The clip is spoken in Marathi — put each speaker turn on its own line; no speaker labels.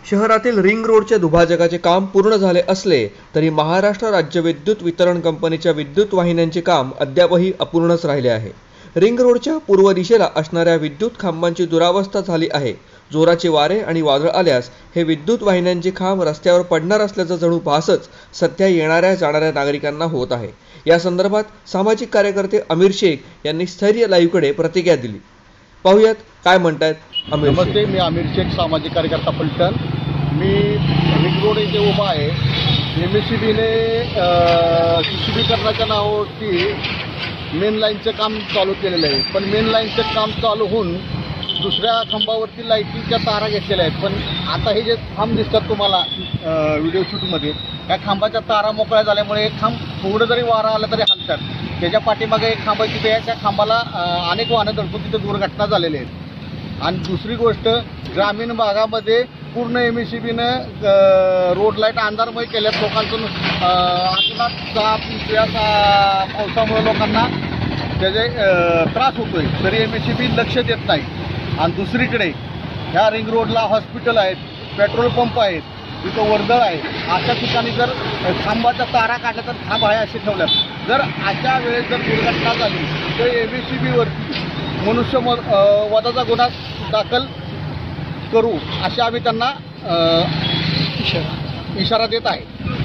शहरातील रिंग रोडच्या दुभाजकाचे काम पूर्ण झाले असले तरी महाराष्ट्र राज्य विद्युत वितरण कंपनीच्या विद्युत वाहिन्यांचे काम अद्यापही अपूर्णच राहिले आहे। रिंग रोडच्या पूर्व दिशेला असणाऱ्या विद्युत खांबांची दुरावस्था झाली आहे। जोराचे वारे आणि वादळ आल्यास हे विद्युत वाहिन्यांचे खांब रस्त्यावर पडणार असल्याचा जणू भासच सध्या येणाऱ्या जाणाऱ्या नागरिकांना होत आहे। या संदर्भात सामाजिक कार्यकर्ते अमीर शेख यांनी स्थैर्य लाईव्हकडे प्रतिक्रिया दिली। पाहुयात काय म्हणतात अमीर शेख।
नमस्ते, मी अमीर शेख, सामाजिक कार्यकर्ता पलटण। मी रिंग रोड येथे उभा आहे। एमएससीबीने सुशोभीकरणाच्या नावावरती मेन लाईनचं काम चालू केलेलं आहे, पण मेन लाईनचं काम चालू होऊन दुसऱ्या खांबावरती लाईटिंगच्या तारा घेतलेल्या आहेत। पण आता हे जे खांब दिसतात तुम्हाला व्हिडिओ शूटमध्ये, या खांबाच्या तारा मोकळ्या झाल्यामुळे एक खांब थोडं जरी वारा आला तरी हलतात। त्याच्या पाठीमागे एक खांब आहे, तिथे त्या खांबाला अनेक वाहनं धडकून तिथे दुर्घटना झालेल्या आहेत। आणि दुसरी गोष्ट, ग्रामीण भागामध्ये पूर्ण एमएससीबीनं रोड लाईट अंधारमय केल्यात। लोकांचं पावसामुळे लोकांना त्याचे त्रास होतोय, तरी एमएससीबी लक्ष देत नाही। आणि दुसरीकडे ह्या रिंग रोडला हॉस्पिटल आहेत, पेट्रोल पंप आहेत, तिथं वर्दळ आहे। अशा ठिकाणी जर खांबाच्या तारा काढल्या तर खांब आहे असे ठेवल्यात। जर अशा वेळेस जर दुर्घटना झाली तर एमएससीबीवरती वधाचा गुन्हा दाखल करू असे आम्ही त्यांना इशारा देत आहे।